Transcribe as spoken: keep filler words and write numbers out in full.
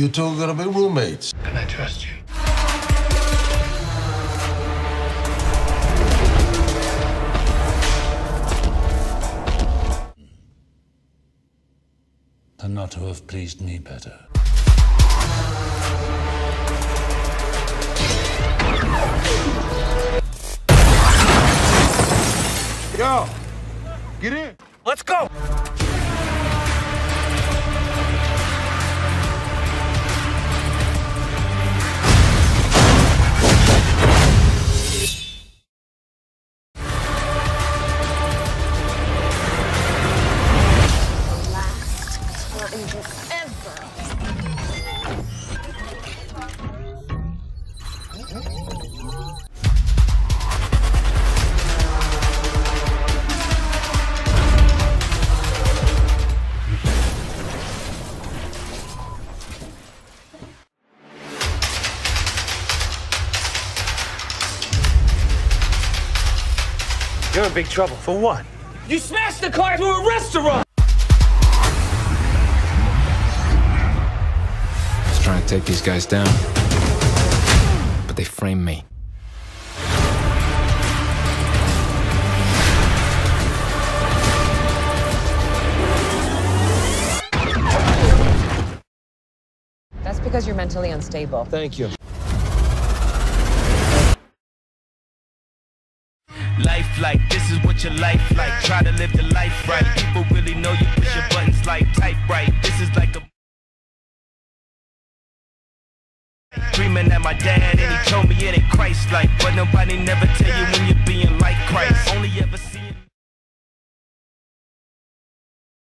You two are gonna be roommates. Can I trust you? Than not to have pleased me better. Yo, get in. Let's go. You're in big trouble. For what? You smashed the car into a restaurant! I was trying to take these guys down, but they framed me. That's because you're mentally unstable. Thank you. Life like, this is what your life like. Try to live the life right. People really know you push your buttons like type right. This is like a dreaming at my dad and he told me it ain't Christ-like. But nobody never tell you when you're being like Christ. Only ever seeing